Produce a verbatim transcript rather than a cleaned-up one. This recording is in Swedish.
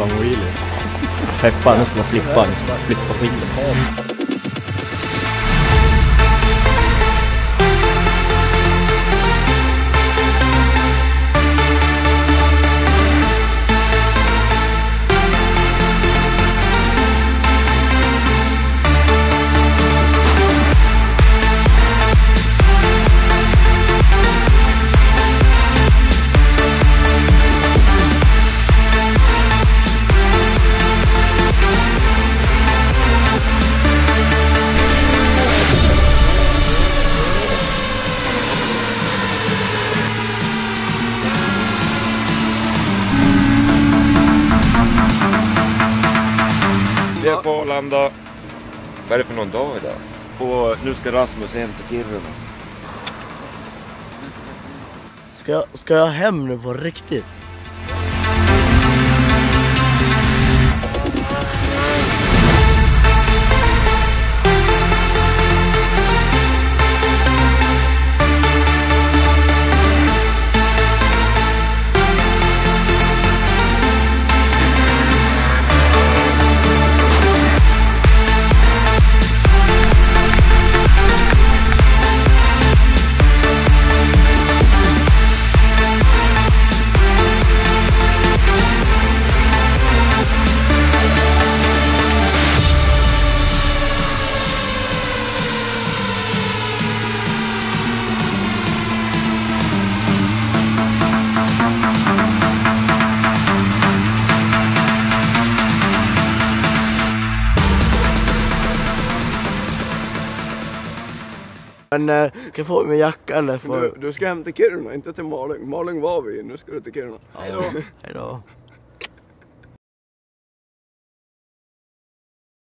flippa en wheelie. Peppa, nu ska man flippa, nu ska man flippa skiten. Vi är på Arlanda. Vad är det för någon dag idag? Och nu ska Rasmus hem till Kiruna. Ska jag, ska jag hem nu på riktigt? Men äh, kan jag få min jacka eller? För... Du, du ska hem till Kiruna, inte till Malung. Malung var vi, nu ska du till Kiruna. Ja, hejdå.